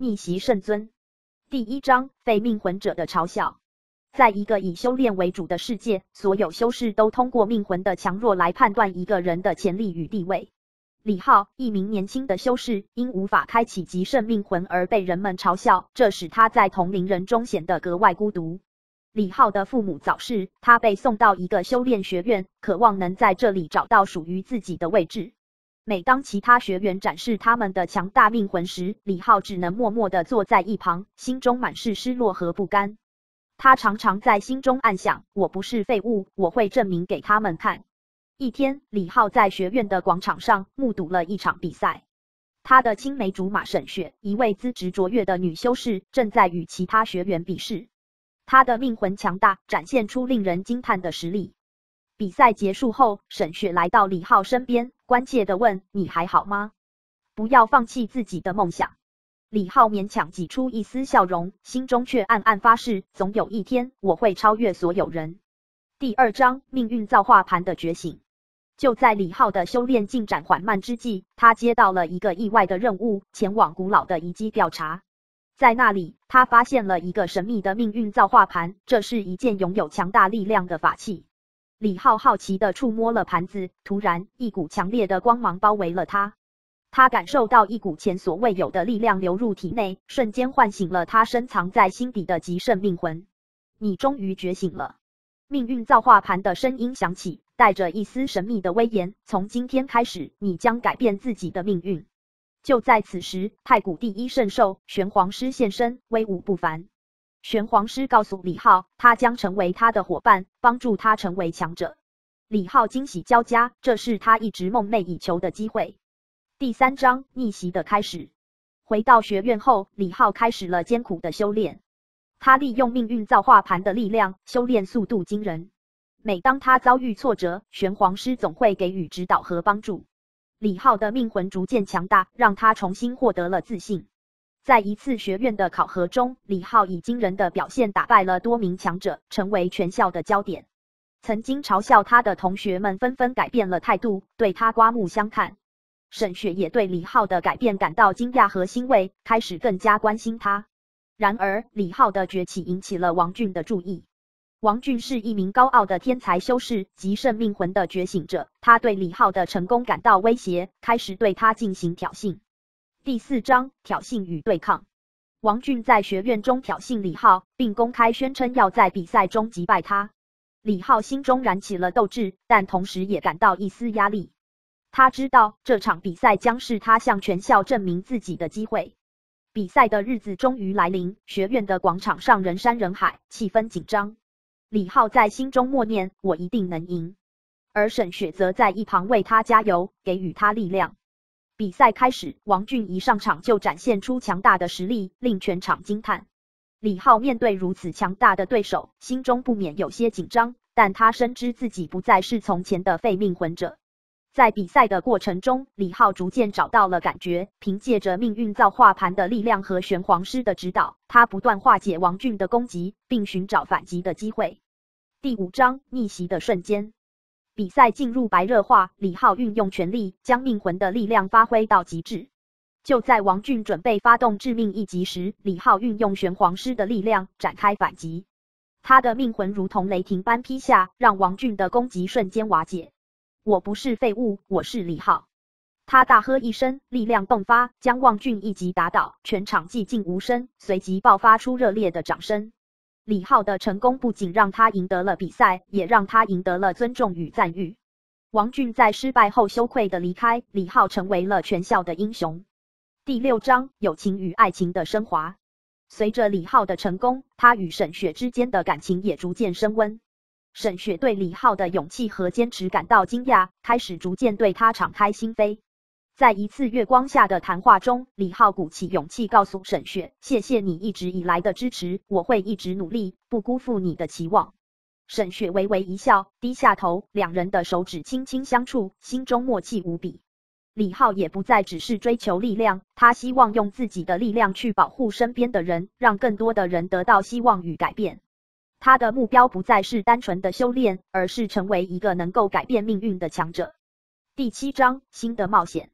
逆袭圣尊。第1章废命魂者的嘲笑。在一个以修炼为主的世界，所有修士都通过命魂的强弱来判断一个人的潜力与地位。李浩，一名年轻的修士，因无法开启极圣命魂而被人们嘲笑，这使他在同龄人中显得格外孤独。李浩的父母早逝，他被送到一个修炼学院，渴望能在这里找到属于自己的位置。每当其他学员展示他们的强大命魂时，李浩只能默默地坐在一旁，心中满是失落和不甘。他常常在心中暗想，我不是废物，我会证明给他们看。一天，李浩在学院的广场上目睹了一场比赛。他的青梅竹马沈雪，一位资质卓越的女修士，正在与其他学员比试。她的命魂强大，展现出令人惊叹的实力。比赛结束后，沈雪来到李浩身边，关切地问：“你还好吗？不要放弃自己的梦想。”李浩勉强挤出一丝笑容，心中却暗暗发誓，总有一天我会超越所有人。第2章命运造化盘的觉醒。就在李浩的修炼进展缓慢之际，他接到了一个意外的任务，前往古老的遗迹调查。在那里，他发现了一个神秘的命运造化盘，这是一件拥有强大力量的法器。李浩好奇地触摸了盘子，突然，一股强烈的光芒包围了他。他感受到一股前所未有的力量流入体内，瞬间唤醒了他深藏在心底的极圣命魂。你终于觉醒了。命运造化盘的声音响起，带着一丝神秘的威严。从今天开始，你将改变自己的命运。就在此时，太古第一圣兽玄黄狮现身，威武不凡。玄黄狮告诉李浩，他将成为他的伙伴，帮助他成为强者。李浩惊喜交加，这是他一直梦寐以求的机会。第3章逆袭的开始。回到学院后，李浩开始了艰苦的修炼。他利用命运造化盘的力量，修炼速度惊人。每当他遭遇挫折，玄黄狮总会给予指导和帮助。李浩的命魂逐渐强大，让他重新获得了自信。在一次学院的考核中，李浩以惊人的表现打败了多名强者，成为全校的焦点。曾经嘲笑他的同学们纷纷改变了态度，对他刮目相看。沈雪也对李浩的改变感到惊讶和欣慰，开始更加关心他。然而，李浩的崛起引起了王俊的注意。王俊是一名高傲的天才修士，极圣命魂的觉醒者，他对李浩的成功感到威胁，开始对他进行挑衅。第4章挑衅与对抗。王俊在学院中挑衅李浩，并公开宣称要在比赛中击败他。李浩心中燃起了斗志，但同时也感到一丝压力。他知道这场比赛将是他向全校证明自己的机会。比赛的日子终于来临，学院的广场上人山人海，气氛紧张。李浩在心中默念：“我一定能赢。”而沈雪则在一旁为他加油，给予他力量。比赛开始，王俊一上场就展现出强大的实力，令全场惊叹。李浩面对如此强大的对手，心中不免有些紧张，但他深知自己不再是从前的废命魂者。在比赛的过程中，李浩逐渐找到了感觉，凭借着命运造化盘的力量和玄黄狮的指导，他不断化解王俊的攻击，并寻找反击的机会。第5章逆袭的瞬间。比赛进入白热化，李浩运用全力，将命魂的力量发挥到极致。就在王俊准备发动致命一击时，李浩运用玄黄狮的力量展开反击。他的命魂如同雷霆般劈下，让王俊的攻击瞬间瓦解。我不是废物，我是李浩。他大喝一声，力量迸发，将王俊一击打倒，全场寂静无声，随即爆发出热烈的掌声。李浩的成功不仅让他赢得了比赛，也让他赢得了尊重与赞誉。王俊在失败后羞愧地离开，李浩成为了全校的英雄。第6章友情与爱情的升华。随着李浩的成功，他与沈雪之间的感情也逐渐升温。沈雪对李浩的勇气和坚持感到惊讶，开始逐渐对他敞开心扉。在一次月光下的谈话中，李浩鼓起勇气告诉沈雪：“谢谢你一直以来的支持，我会一直努力，不辜负你的期望。”沈雪微微一笑，低下头，两人的手指轻轻相触，心中默契无比。李浩也不再只是追求力量，他希望用自己的力量去保护身边的人，让更多的人得到希望与改变。他的目标不再是单纯的修炼，而是成为一个能够改变命运的强者。第7章新的冒险。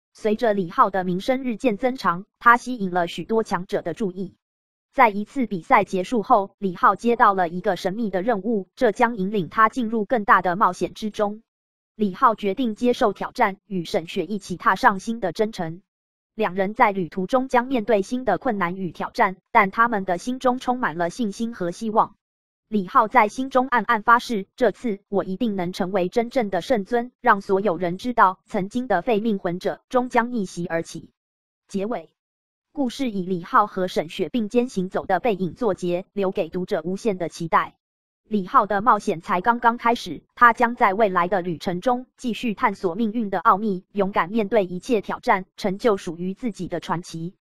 随着李浩的名声日渐增长，他吸引了许多强者的注意。在一次比赛结束后，李浩接到了一个神秘的任务，这将引领他进入更大的冒险之中。李浩决定接受挑战，与沈雪一起踏上新的征程。两人在旅途中将面对新的困难与挑战，但他们的心中充满了信心和希望。李浩在心中暗暗发誓，这次我一定能成为真正的圣尊，让所有人知道，曾经的废命魂者终将逆袭而起。结尾，故事以李浩和沈雪并肩行走的背影作结，留给读者无限的期待。李浩的冒险才刚刚开始，他将在未来的旅程中继续探索命运的奥秘，勇敢面对一切挑战，成就属于自己的传奇。